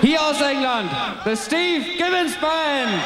Hier aus England, the Steve Gibbons Band.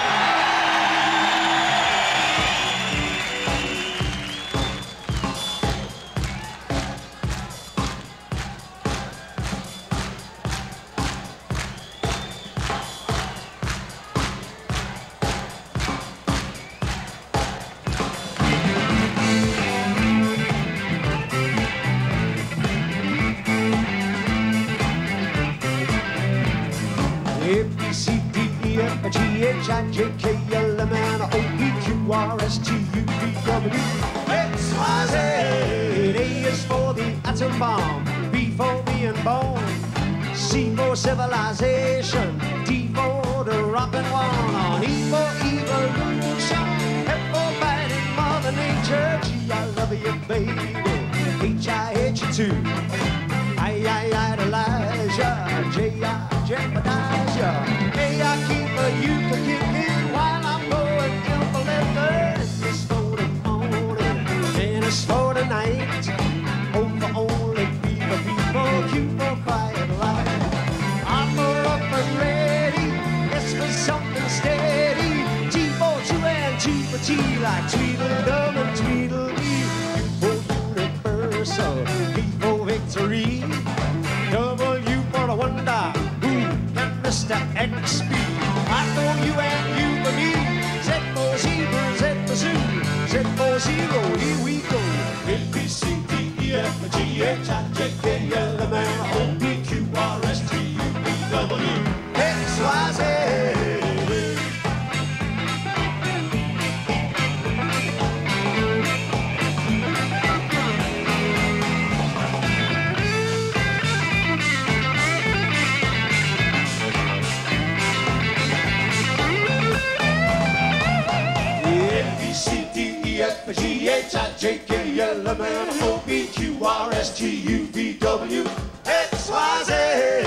XYZ. A is for the atom bomb, B for being born, C for civilization, D for the rockin' one, E for evolution, F for fighting Mother Nature, G, I love you, baby, H, I hate you too, I idolize ya, J, I jeopardize ya, A, I keep you for kicking while I'm going in for left. It's for the morning and it's for the night. O for only, B for people, Q for quiet life. I'm for up and ready, S for something steady, T for true and T for T, like Tweedledum and Tweedledee. U for universal, V for victory, W for the wonder, who can Mr. X be? I for you and you for me, Z for zebra, Z for zoo, Z for zero, here we go. A, B, C, D, E, F, G, H, I, J, K, L, M, N, O, P, Q, R, S, T, U, V, W, X, Y, Z. G, H, I, J, K, L, M, N, O, P, Q, R, S, T, U, V, W, X, Y, Z.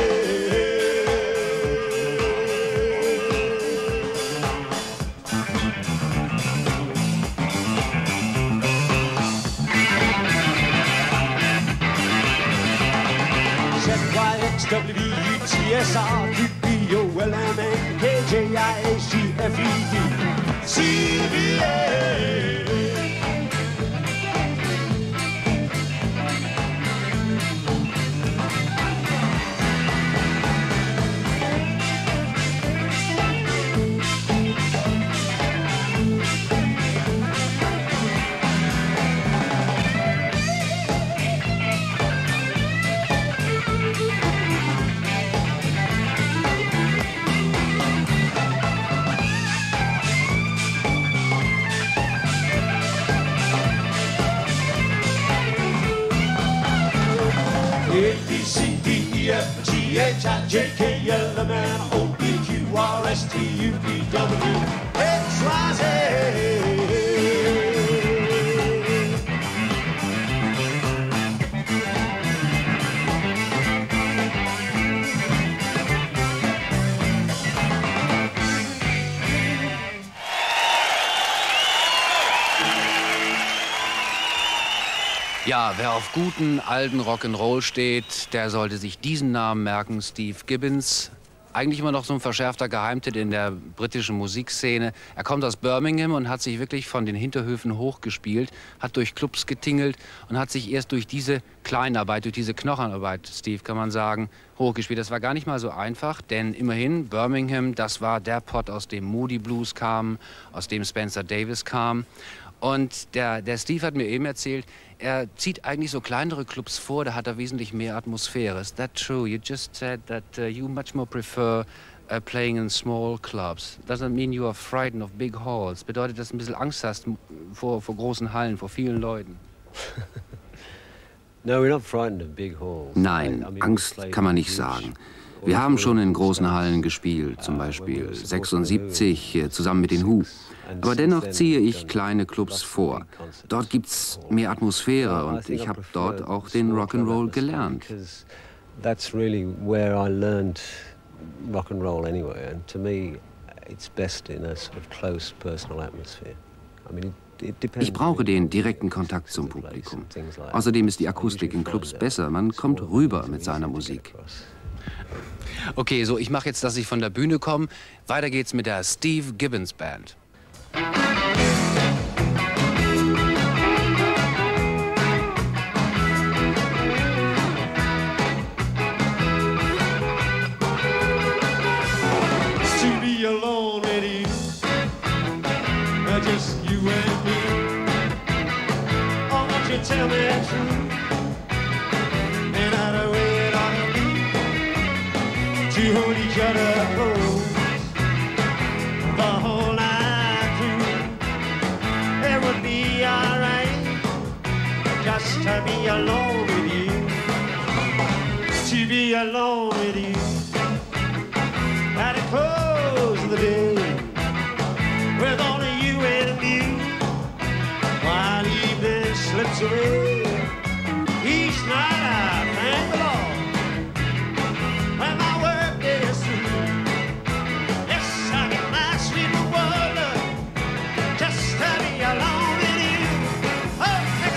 Z, Y, X, W, U, T, S, R, Q, P, O, L, M, N, K, J, I, H, G, F, E, D, C, V, A. A, B, C, D, E, F, G, H, I, J, K, L, M, N, O, P, Q, R, S, T, U, V, W, X, Y, Z. Ja, wer auf guten alten Rock'n'Roll steht, der sollte sich diesen Namen merken, Steve Gibbons. Eigentlich immer noch so ein verschärfter Geheimtipp in der britischen Musikszene. Er kommt aus Birmingham und hat sich wirklich von den Hinterhöfen hochgespielt, hat durch Clubs getingelt und hat sich erst durch diese Kleinarbeit, durch diese Knochenarbeit, Steve, kann man sagen, hochgespielt. Das war gar nicht mal so einfach, denn immerhin Birmingham, das war der Pott, aus dem Moody Blues kam, aus dem Spencer Davis kam. Und der Steve hat mir eben erzählt, er zieht eigentlich so kleinere Clubs vor, da hat er wesentlich mehr Atmosphäre. Is that true? You just said that you much more prefer playing in small clubs. Doesn't mean you are frightened of big halls. Bedeutet, dass du ein bisschen Angst hast vor großen Hallen, vor vielen Leuten? Nein, Angst kann man nicht sagen. Wir haben schon in großen Hallen gespielt, zum Beispiel 76 zusammen mit den Who. Aber dennoch ziehe ich kleine Clubs vor. Dort gibt's mehr Atmosphäre und ich habe dort auch den Rock'n'Roll gelernt. That's really where I learned Rock'n'Roll anyway, and to me it's best in a sort of close personal atmosphere. I mean, ich brauche den direkten Kontakt zum Publikum. Außerdem ist die Akustik in Clubs besser, man kommt rüber mit seiner Musik. Okay, so ich mache jetzt, dass ich von der Bühne komme. Weiter geht's mit der Steve Gibbons Band. To be alone with you, just you and me. Oh, won't you tell me the truth? And how the way it ought to be to hold each other close the whole night through. It would be alright just to be alone with you. To be alone with you at the close of the day, with only you and me, while evening slips away. Each night I thank the Lord when my work is through. Yes, I get my sweet reward just to be alone with you. Oh, take it.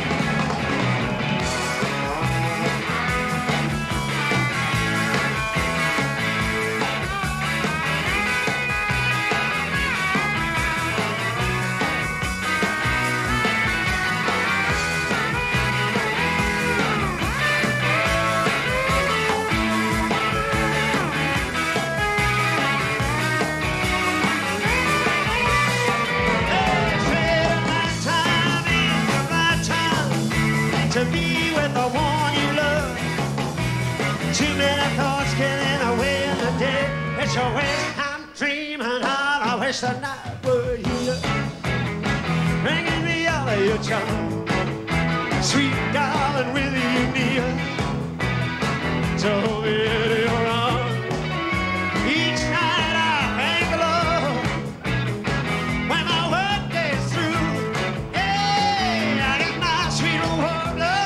To be with the one you love. Too many thoughts getting away in the day. It's your wish I'm dreaming of. I wish the night were here, bringing me all of your charm. Sweet darling, with you near, to hold me in your arms. Each night I thank the Lord when my work is through. Hey, I get my sweet reward.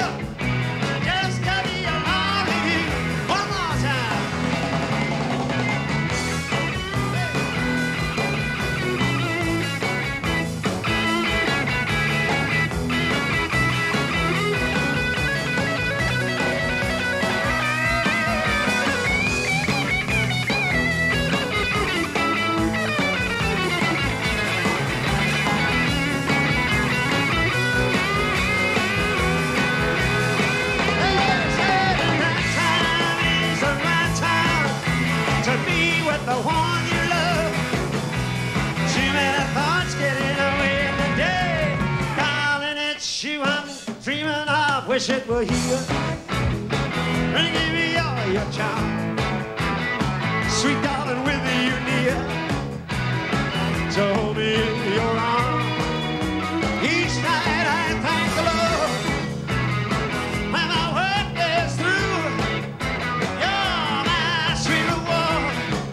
The one you love. Too many thoughts getting away in the day. Darling, it's you I'm dreaming of. Wish it were here, bringing me all your charm. Sweet darling, with you near, to hold me in your arms. Each night I thank the Lord when my work is through. You're my sweet reward.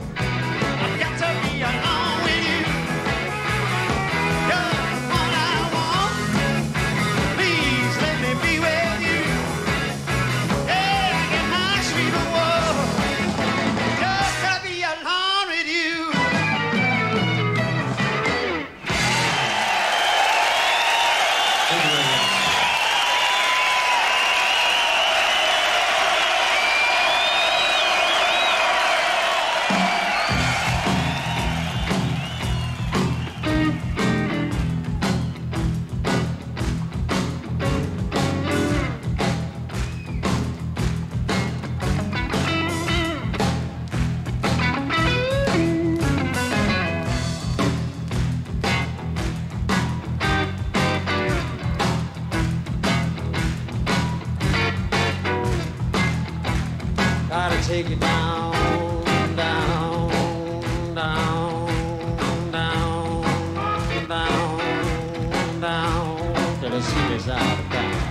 Take it down, down, down, down, down, down, till the sea is out of town.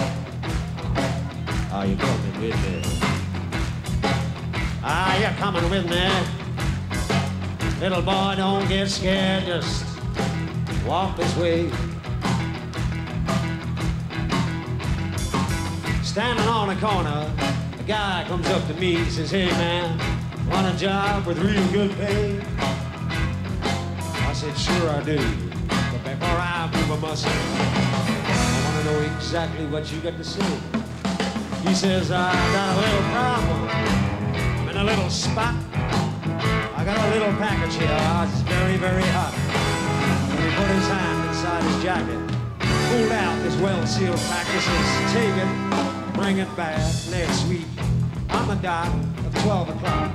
Are you coming with me? Are you coming with me? Little boy, don't get scared, just walk this way. Standing on the corner, a guy comes up to me and says, hey man, want a job with real good pay? I said, sure I do, but before I move a muscle, I want to know exactly what you got to say. He says, I got a little problem, a little spot. I got a little package here. It's very, very hot. And he put his hand inside his jacket, pulled out this well-sealed package, says, take it, bring it back next week on the dot of 12 o'clock.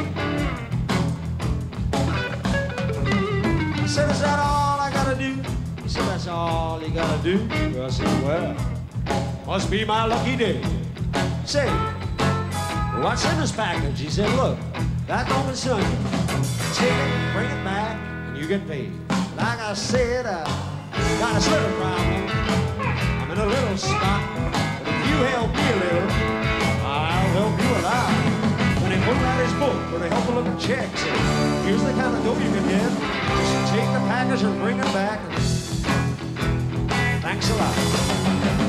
I said, is that all I gotta do? He said, that's all you gotta do. I said, well, must be my lucky day. Say, what's in this package? He said, look, that don't concern you. Take it, bring it back, and you get paid. Like I said, I got a sliver problem. I'm in a little spot, but if you help me a little, I'll help you a lot. When he pulled out his book with a helpful looking check, said, here's the kind of dough you can get. Just take the package and bring it back. Thanks a lot.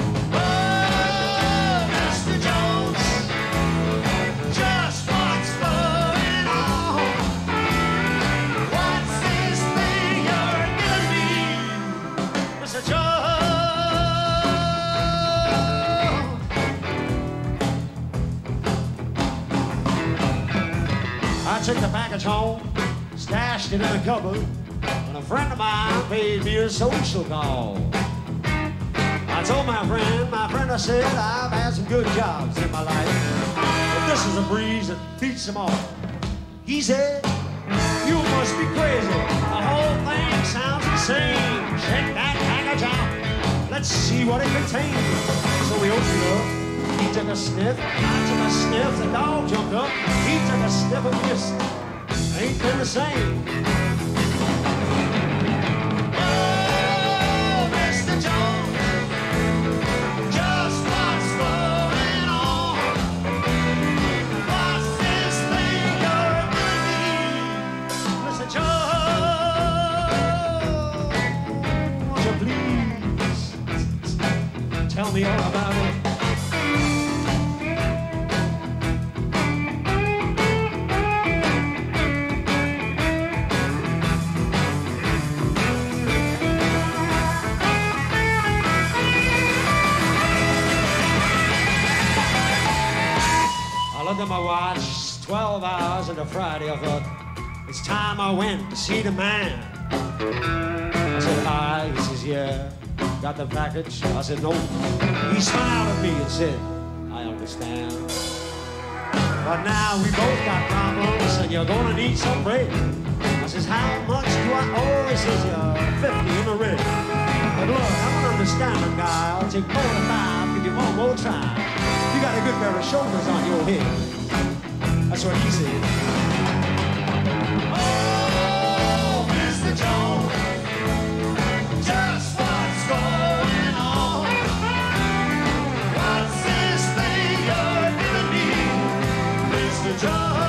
I took the package home, stashed it in a cupboard, when a friend of mine paid me a social call. I told my friend, I said, I've had some good jobs in my life, but this is a breeze that beats them all. He said, you must be crazy. The whole thing sounds the same. Check that package out. Let's see what it contains. So we opened it up. He took a sniff, I took a sniff, the dog jumped up. He took a sniff of this. Ain't been the same. Oh, Mr. Jones, just what's going on? What's this thing you're doing? Mr. Jones, won't you please tell me all about it? Looked at my watch, 12 hours into Friday. I thought, it's time I went to see the man. I said, hi. He says, yeah. Got the package? I said, no. He smiled at me and said, I understand. But now we both got problems and you're gonna need some bread. I says, how much do I owe? He says, 50 in the red. But look, I'm an understanding guy. I'll take 45, give you one more try. You got a good pair of shoulders on your head. That's what he said. Oh, Mr. Jones, just what's going on? What's this thing you're giving me, Mr. Jones?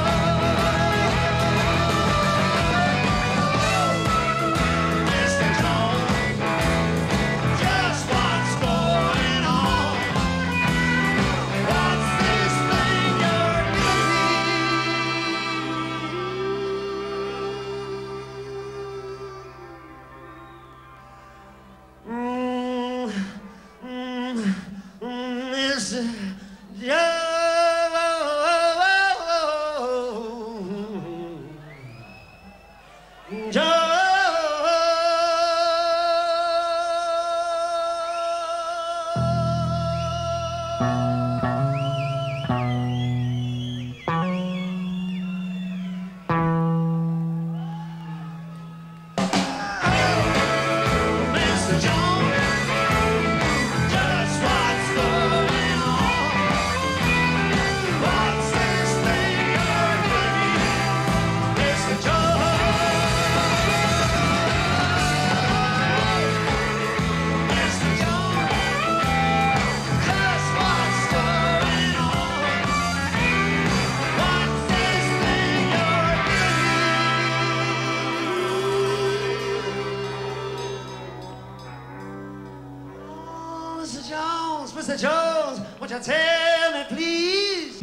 Mr. Jones, won't you tell me, please?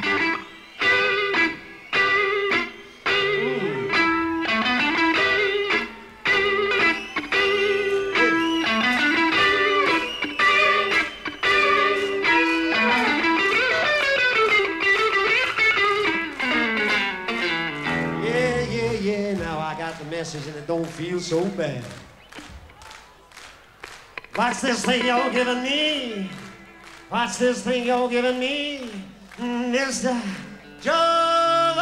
it don't feel so bad. What's this thing you're giving me? What's this thing you're giving me, Mr. Joe?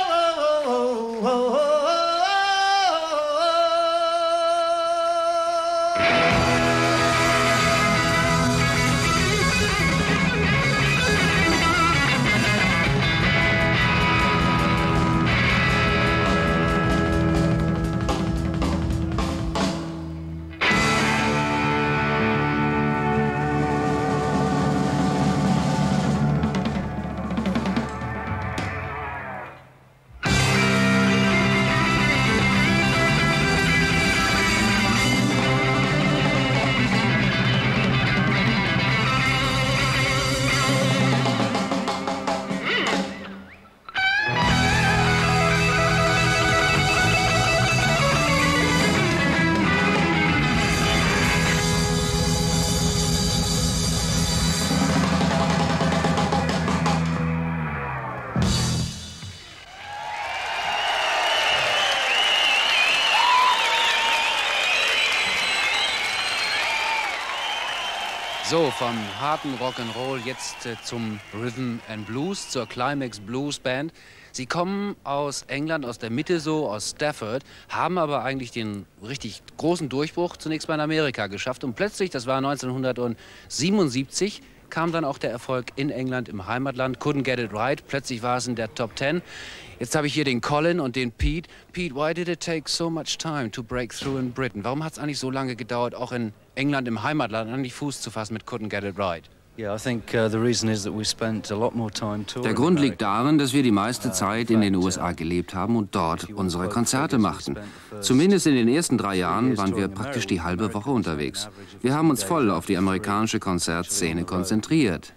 So, vom harten Rock'n'Roll jetzt zum Rhythm and Blues, zur Climax Blues Band. Sie kommen aus England, aus der Mitte so, aus Stafford, haben aber eigentlich den richtig großen Durchbruch zunächst mal in Amerika geschafft. Und plötzlich, das war 1977, kam dann auch der Erfolg in England im Heimatland. Couldn't Get It Right, plötzlich war es in der Top 10. Jetzt habe ich hier den Colin und den Pete. Pete, why did it take so much time to break through in Britain? Warum hat es eigentlich so lange gedauert, auch in England im Heimatland an die Fuß zu fassen mit Couldn't Get It Right? Der Grund liegt darin, dass wir die meiste Zeit in den USA gelebt haben und dort unsere Konzerte machten. Zumindest in den ersten 3 Jahren waren wir praktisch die halbe Woche unterwegs. Wir haben uns voll auf die amerikanische Konzertszene konzentriert.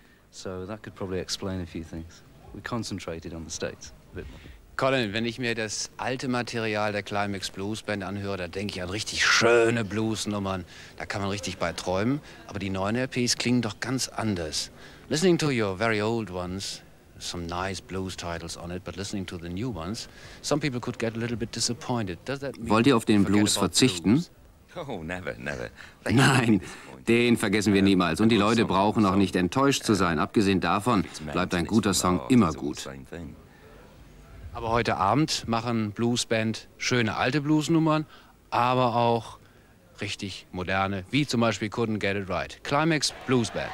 Colin, wenn ich mir das alte Material der Climax Blues Band anhöre, da denke ich an richtig schöne Bluesnummern. Da kann man richtig bei träumen. Aber die neuen LPs klingen doch ganz anders. Listening to your very old ones, some nice blues titles on it, but listening to the new ones, some people could get a little bit disappointed. Does that mean Wollt ihr auf den Blues verzichten? Oh, never, never. Nein, den vergessen wir niemals. Und die Leute brauchen auch nicht enttäuscht zu sein. Abgesehen davon bleibt ein guter Song immer gut. Aber heute Abend machen Bluesband schöne alte Bluesnummern, aber auch richtig moderne, wie zum Beispiel Couldn't Get It Right. Climax Blues Band.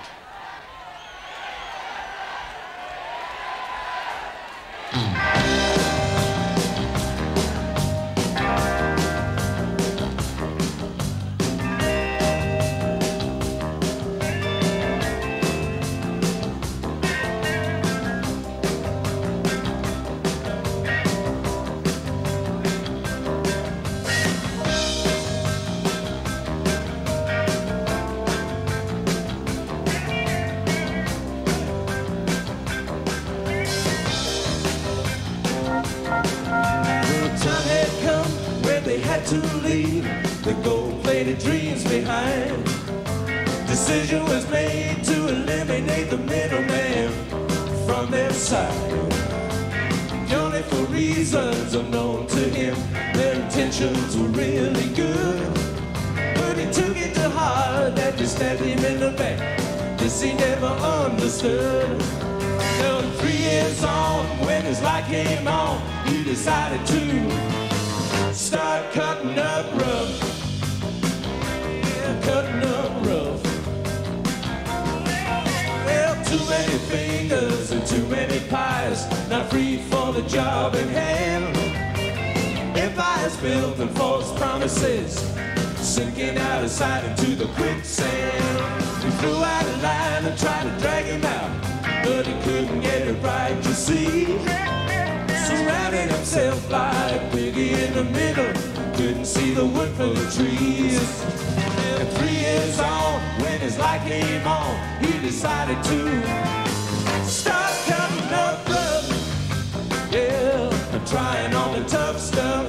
To leave the gold-plated dreams behind. Decision was made to eliminate the middleman from their side. Purely for reasons unknown to him, their intentions were really good. But he took it to heart that they stabbed him in the back. This he never understood. Now 3 years on, when his light came on, he decided to start cutting up rough, yeah, cutting up rough. Well, too many fingers and too many pies, not free for the job in hand. Empires built and false promises, sinking out of sight into the quicksand. We threw out a line and tried to drag him out, but he couldn't get it right, you see. Surrounding himself like Biggie in the middle, couldn't see the wood for the trees. And 3 years on, when his light came on, he decided to start cutting up rough, yeah, and trying on the tough stuff.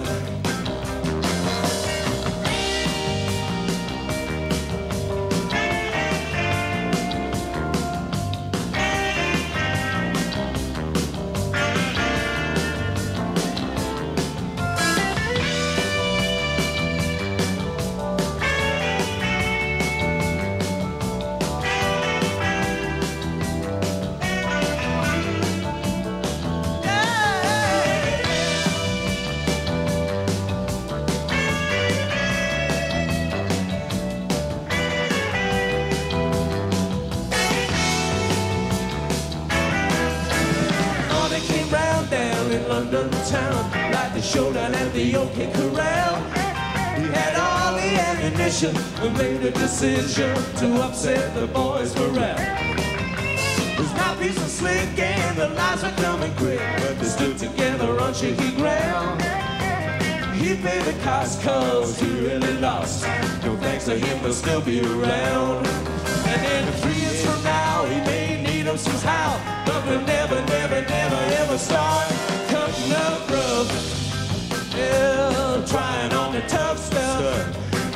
of the town, like the showdown at the OK Corral. He had all the ammunition and made a decision to upset the boys' morale. His mouthpiece was slick and the lies were coming quick, but they stood together on shaky ground. He paid the cost cause he really lost. No thanks to him, they'll still be around. And then 3 years from now, he may need them somehow, but we'll never, never, never, ever start cutting up rough. Yeah, trying on the tough stuff.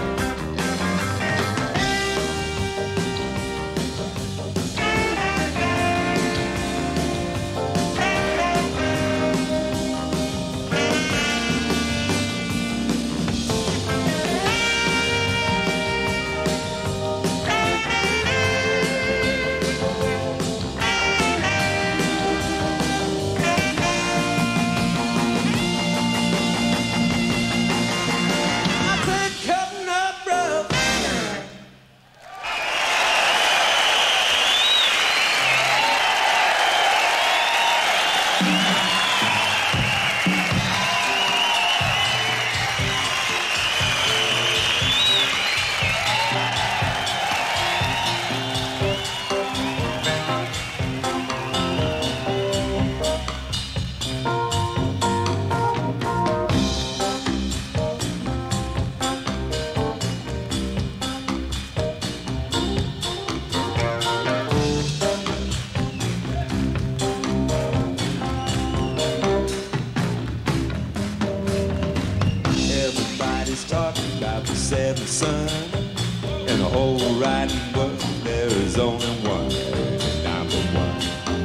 Seventh son in the whole riding world, there is only one, and I'm the one.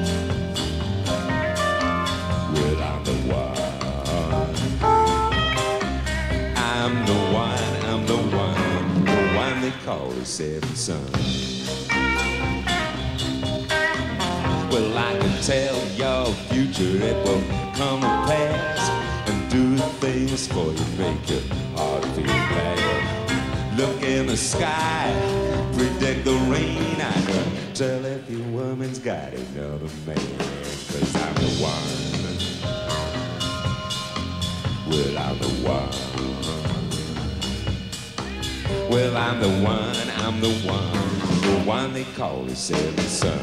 Well, I'm the one. I'm the one, I'm the one they call the seventh son. Well, I can tell your future, it will come to pass, and do things for you, make your heart feel bad. Look in the sky, predict the rain. I can tell if your woman's got another man, 'cause I'm the one. Well, I'm the one. Well, I'm the one they call the seventh son.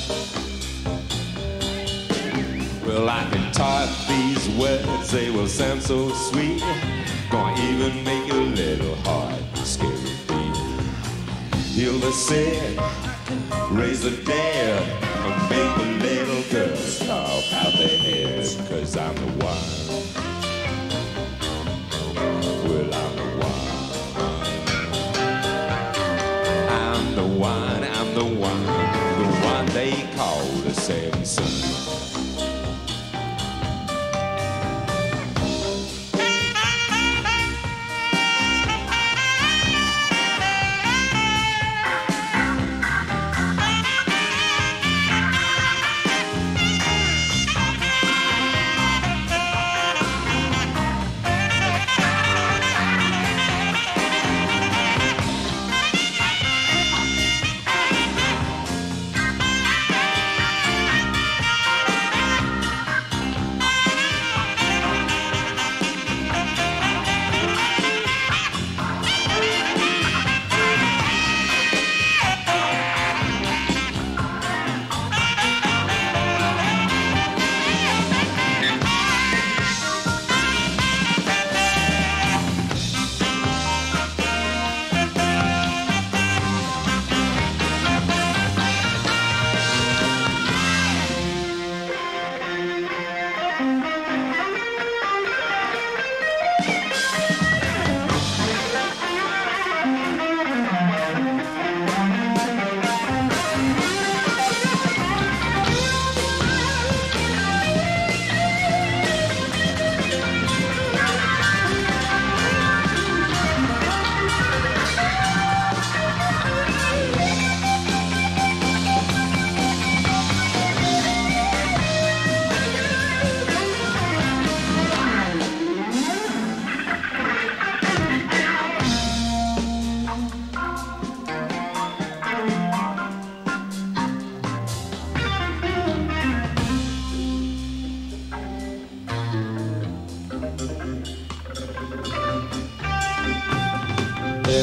Well, I can talk these words, they will sound so sweet. Gonna even make your little heart scary beat. Heal the sick, raise the dead, and make the little girls talk out their heads. 'Cause I'm the one. Well, I'm the one. I'm the one, I'm the one they call the seventh son.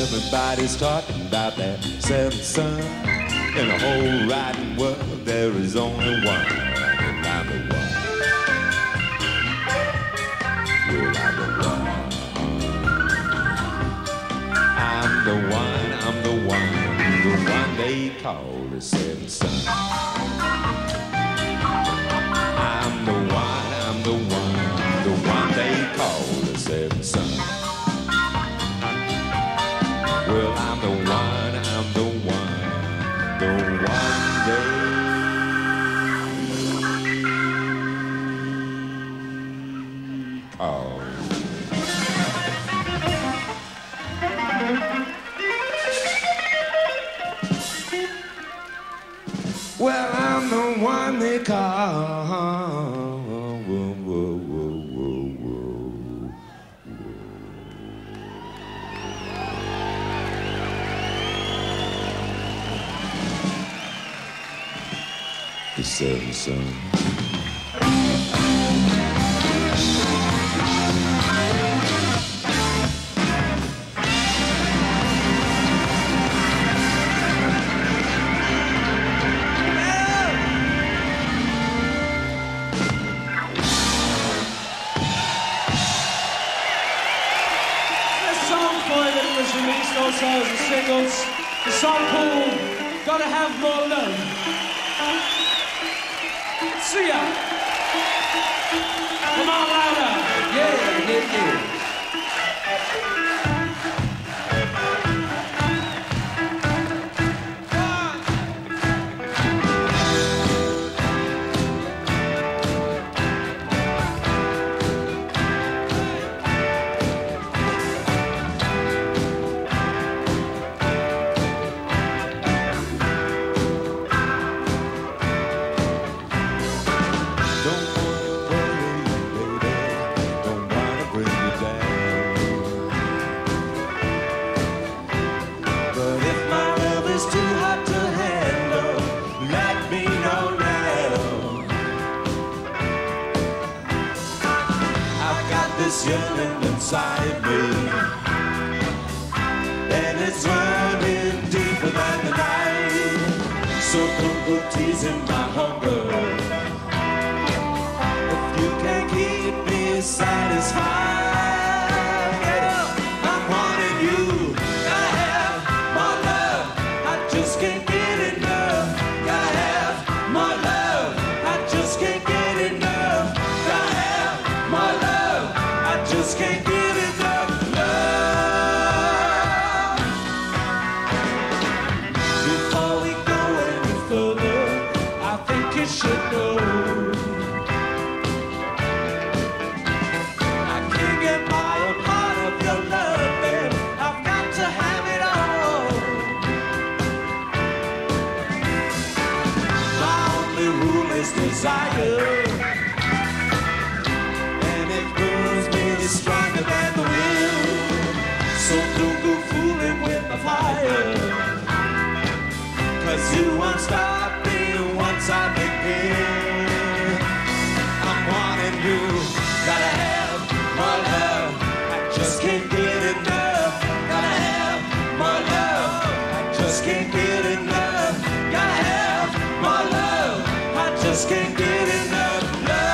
Everybody's talking about that seventh son. In the whole riding world, there is only one, and I'm the one. Well, I'm the one. I'm the one, I'm the one they call the seventh son. I'm the one they call the seventh son. Well, I'm the one they call. Well, I'm the one they call. The seventh son. Released also as a singles. The song called Gotta Have More Love. See ya! Come on, louder! Yeah, yeah, yeah. Yearning inside me, and it's running deeper than the night. So don't go teasing my hunger if you can't keep me satisfied. Yeah, I'm wanting you, gotta have my love. I just can't get enough. Gotta have my love. I just can't get enough. Gotta have my love. Just can't get enough love. Before we go any further, I think you should know I can't get by a part of your love, babe. I've got to have it all. My only rule is desire. Stronger than the wind, so don't go fooling with the fire, 'cause you won't stop me once I begin. I'm wanting you, gotta have my love. I just can't get enough. Gotta have my love. I just can't get enough. Gotta have my love. I just can't get enough love.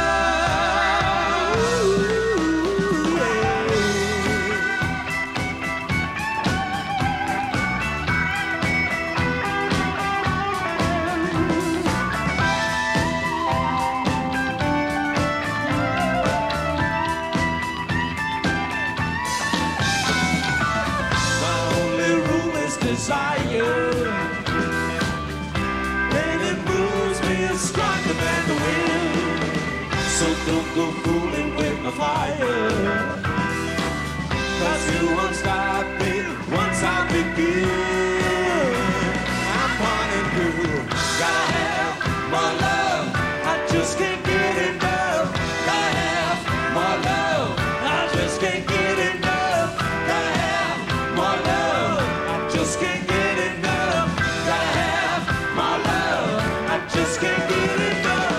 Desire, and it moves me stronger than the wind. So don't go fooling with my fire, 'cause you won't stop me once I begin. I'm wanting you, gotta have my love. I just can't get enough. Gotta have my love. I just can't get enough. Gotta have my love. I just can't get enough. Gotta have my love. I just can't get enough.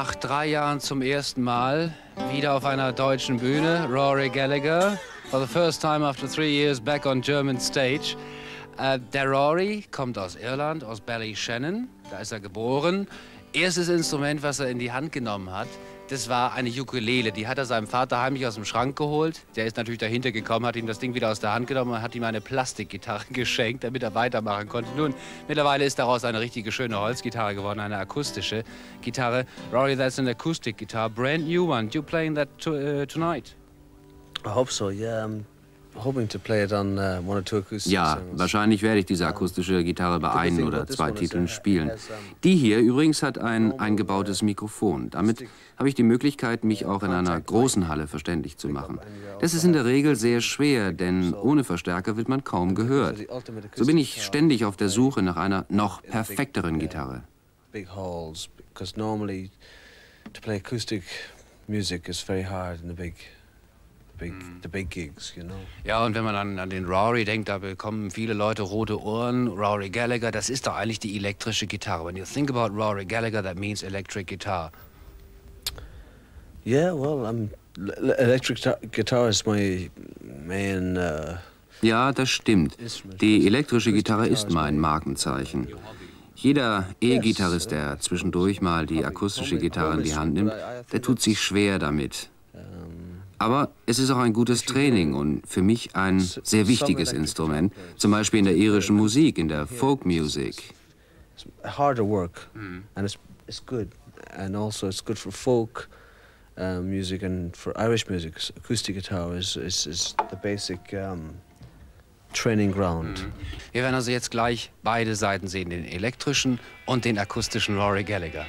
Nach 3 Jahren zum ersten Mal wieder auf einer deutschen Bühne. Rory Gallagher, for the first time after 3 years back on German stage. Der Rory kommt aus Irland, aus Ballyshannon. Da ist er geboren. Erstes Instrument, was er in die Hand genommen hat, das war eine Ukulele. Die hat er seinem Vater heimlich aus dem Schrank geholt. Der ist natürlich dahinter gekommen, hat ihm das Ding wieder aus der Hand genommen und hat ihm eine Plastikgitarre geschenkt, damit er weitermachen konnte. Nun, mittlerweile ist daraus eine richtige schöne Holzgitarre geworden, eine akustische Gitarre. Rory, that's an acoustic guitar, brand new one. You playing that tonight? I hope so, yeah. I'm hoping to play it on 1 or 2 acoustic Ja, songs. wahrscheinlich werde ich diese akustische Gitarre bei 1 oder 2 Titeln spielen. Die hier übrigens hat ein eingebautes Mikrofon. Damit habe ich die Möglichkeit, mich auch in einer großen Halle verständlich zu machen. Das ist in der Regel sehr schwer, denn ohne Verstärker wird man kaum gehört. So bin ich ständig auf der Suche nach einer noch perfekteren Gitarre. Big halls, because normally to play acoustic music is very hard in the big gigs, you know. Ja, und wenn man an den Rory denkt, da bekommen viele Leute rote Ohren. Rory Gallagher, das ist doch eigentlich die elektrische Gitarre. When you think about Rory Gallagher, that means electric guitar. Yeah, well, electric guitar is my main. Ja, das stimmt. Die elektrische Gitarre ist mein Markenzeichen. Jeder E-Gitarrist, der zwischendurch mal die akustische Gitarre in die Hand nimmt, der tut sich schwer damit. Aber es ist auch ein gutes Training und für mich ein sehr wichtiges Instrument, zum Beispiel in der irischen Musik, in der Folk Music. Harder work, and it's good, and also it's good for folk music and for Irish music. Acoustic guitar is the basic training ground. Wir werden also jetzt gleich beide Seiten sehen, den elektrischen und den akustischen Rory Gallagher.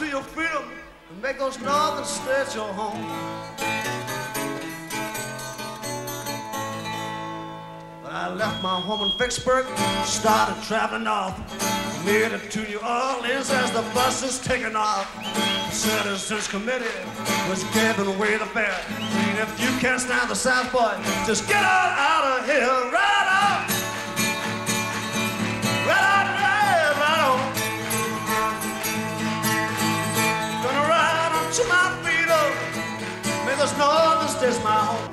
your freedom and make those northern states your home. But I left my home in Vicksburg, started traveling north, made it to New Orleans as the bus is taking off. The Citizens Committee was giving away the fare. And if you can't stand the South, boy, just get on out of here, right on, right on, right on. Gonna ride up to my freedom, make those northern states my home.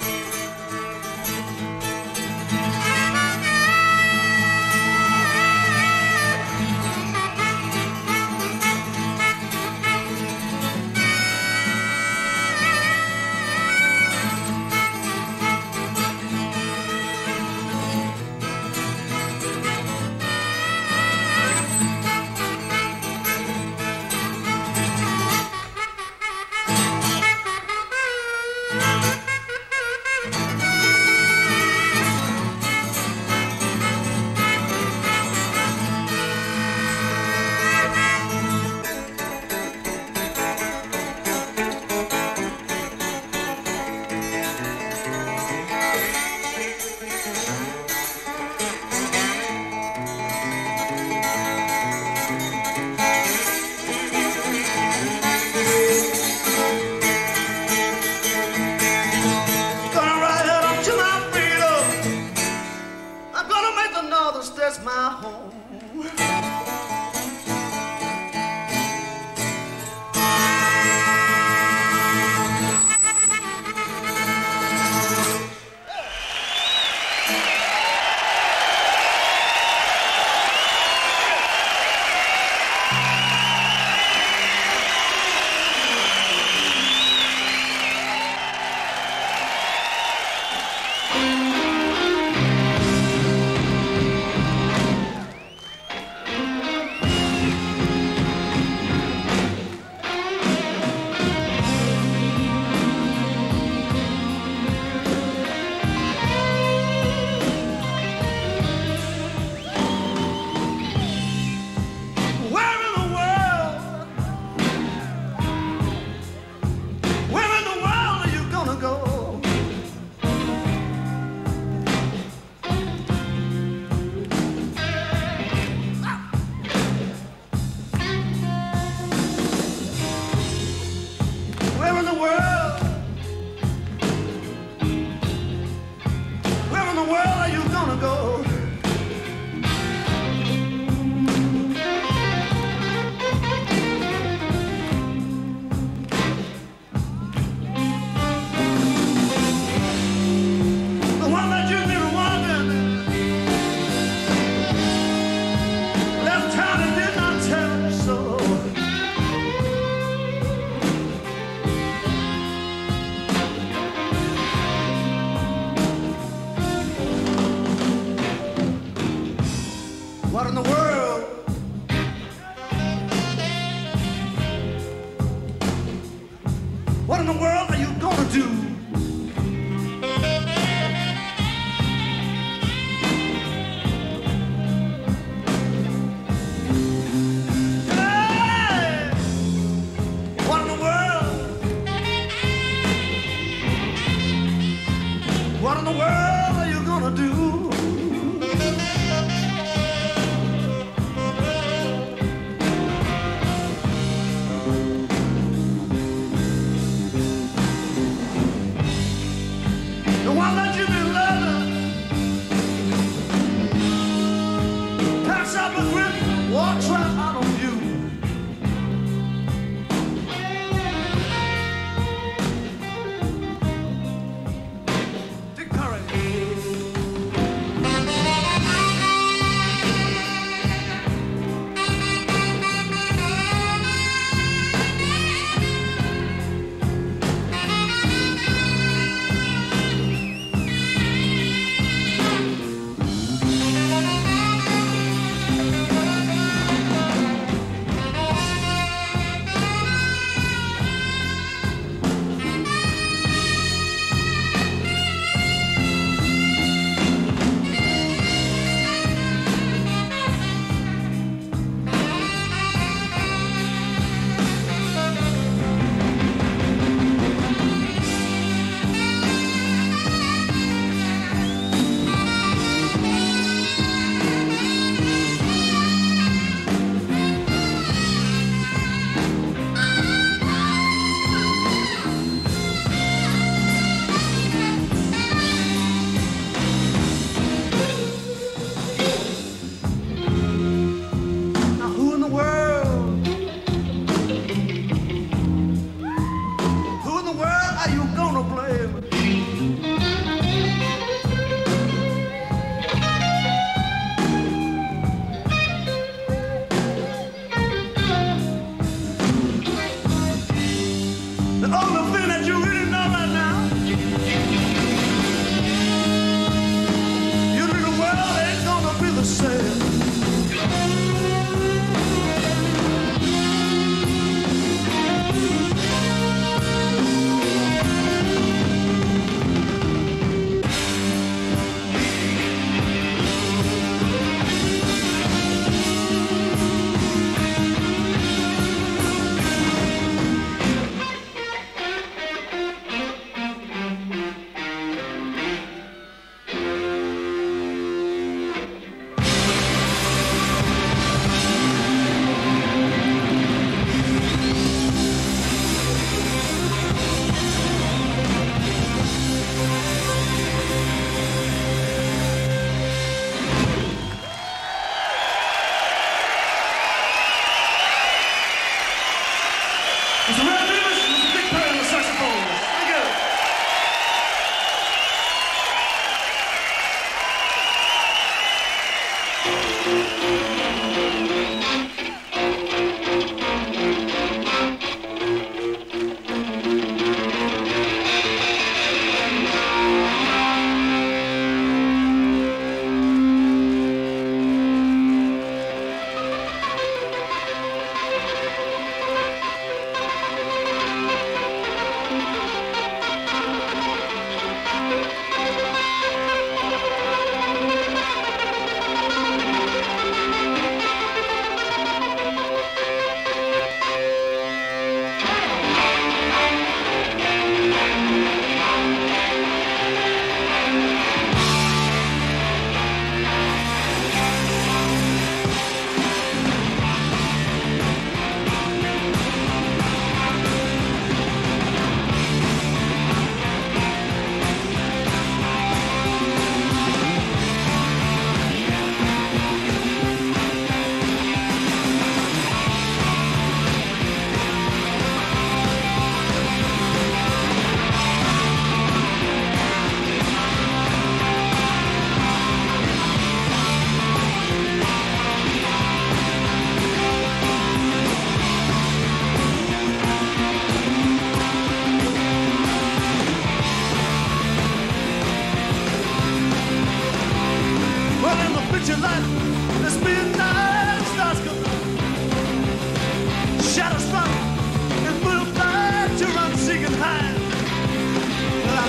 What in the world? What in the world are you gonna do? Hey! What in the world? What in the world are you gonna do?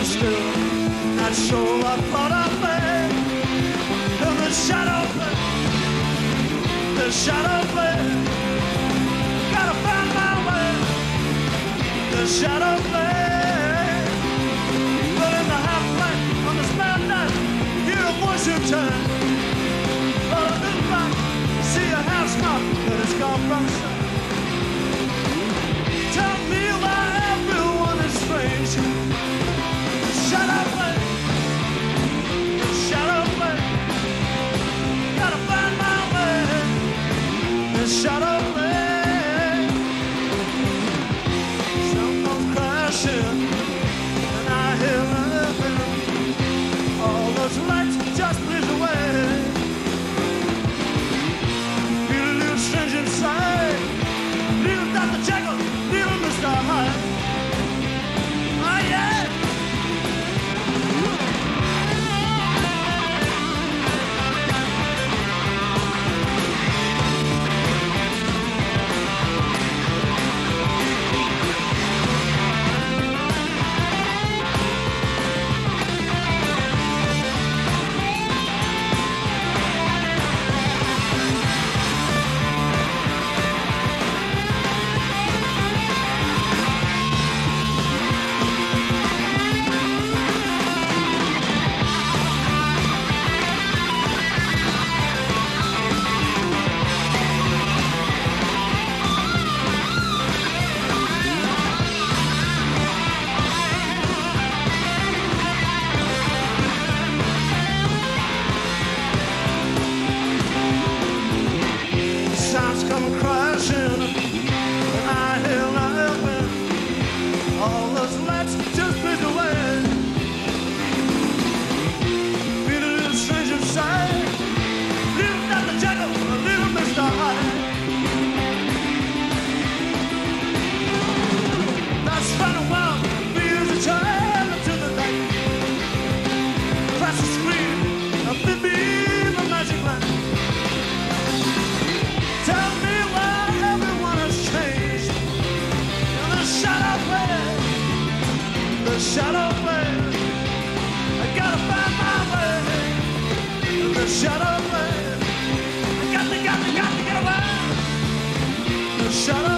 stood, not sure what part I played. And the shadow play, the shadow play. Gotta find my way, the shadow play. But in the half light on the spare night, hear a voice you turn. But I look back, see a house mark that has gone from sight. Tell me why everyone is strange. Shadow play, shadow play. Gotta find my way. The shadow play. Someone's crashing, and I hear nothing. All those lights just blaze away. Feel a little strange inside. Little Dr. Jekyll, little Mr. Hyde. Oh yeah. Sounds come crashing, and I hear nothing. All those lights just blaze away. Feel a little strange inside. Little Dr. Jekyll, a little Mr. Hyde. That's running wild, feels a child into the night. Crash the screen, a bit beam, a magic light. Tell me why everyone has changed. The shadow play, the shadow play. I gotta find my way. The shadow play. I got to get away. The shadow